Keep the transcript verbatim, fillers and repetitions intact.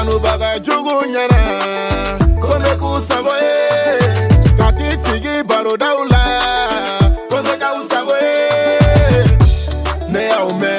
Kanubaga jugu nyana Kome kusago e Kati sigi baro daula Kome ka usago e Ne au me